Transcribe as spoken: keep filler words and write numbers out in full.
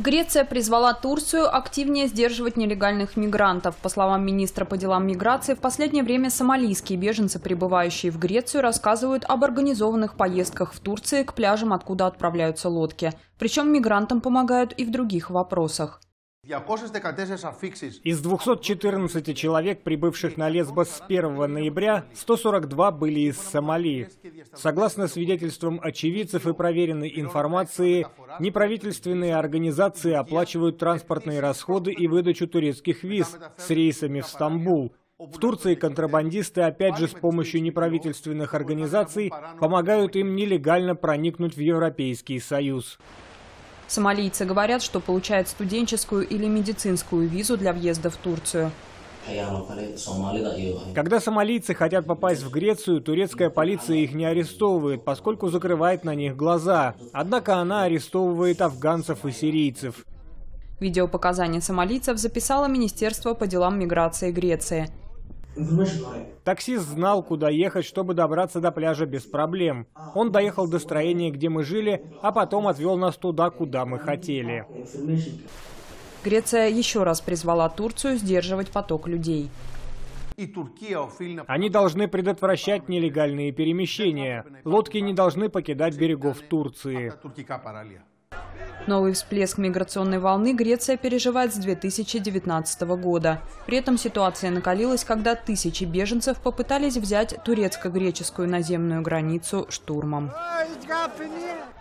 Греция призвала Турцию активнее сдерживать нелегальных мигрантов. По словам министра по делам миграции, в последнее время сомалийские беженцы, прибывающие в Грецию, рассказывают об организованных поездках в Турции к пляжам, откуда отправляются лодки. Причем мигрантам помогают и в других вопросах. Из двухсот четырнадцати человек, прибывших на Лесбос с первого ноября, сто сорок два были из Сомали. Согласно свидетельствам очевидцев и проверенной информации, неправительственные организации оплачивают транспортные расходы и выдачу турецких виз с рейсами в Стамбул. В Турции контрабандисты, опять же с помощью неправительственных организаций, помогают им нелегально проникнуть в Европейский Союз. Сомалийцы говорят, что получают студенческую или медицинскую визу для въезда в Турцию. Когда сомалийцы хотят попасть в Грецию, турецкая полиция их не арестовывает, поскольку закрывает на них глаза. Однако она арестовывает афганцев и сирийцев. Видеопоказания сомалийцев записало Министерство по делам миграции Греции. Таксист знал, куда ехать, чтобы добраться до пляжа без проблем. Он доехал до строения, где мы жили, а потом отвел нас туда, куда мы хотели. Греция еще раз призвала Турцию сдерживать поток людей. Они должны предотвращать нелегальные перемещения. Лодки не должны покидать берегов Турции. Новый всплеск миграционной волны Греция переживает с две тысячи девятнадцатого года. При этом ситуация накалилась, когда тысячи беженцев попытались взять турецко-греческую наземную границу штурмом.